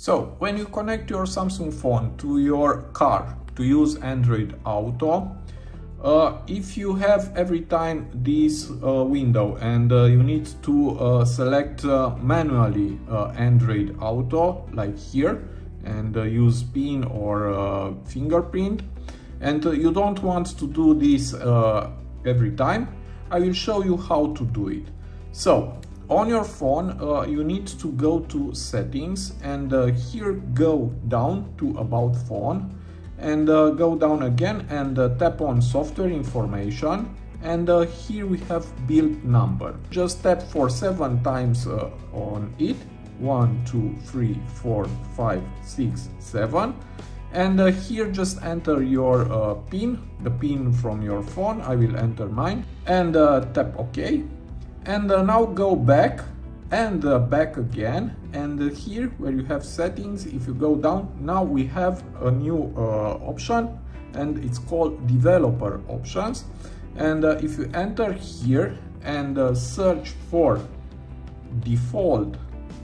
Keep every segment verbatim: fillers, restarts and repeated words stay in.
So when you connect your Samsung phone to your car to use Android Auto, uh, if you have every time this uh, window and uh, you need to uh, select uh, manually uh, Android Auto, like here, and uh, use PIN or uh, fingerprint, and uh, you don't want to do this uh, every time, I will show you how to do it. So on your phone, uh, you need to go to settings, and uh, here go down to about phone, and uh, go down again and uh, tap on software information, and uh, here we have build number. Just tap for seven times uh, on it, one, two, three, four, five, six, seven, and uh, here just enter your uh, PIN, the PIN from your phone. I will enter mine, and uh, tap OK. And uh, now go back and uh, back again, and uh, here where you have settings, if you go down, now we have a new uh, option, and it's called developer options. And uh, if you enter here and uh, search for default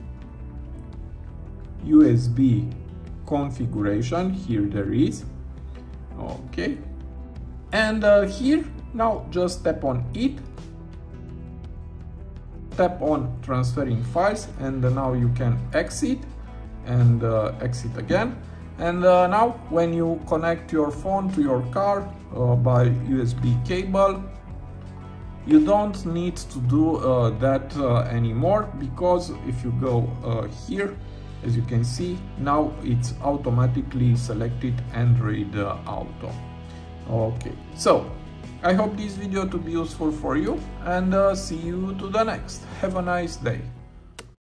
U S B configuration, here there is, okay, and uh, here now just tap on it, tap on transferring files, and uh, now you can exit and uh, exit again. And uh, now when you connect your phone to your car uh, by U S B cable, you don't need to do uh, that uh, anymore, because if you go uh, here, as you can see, now it's automatically selected Android uh, Auto. Okay, so I hope this video to be useful for you, and uh, see you to the next. Have a nice day.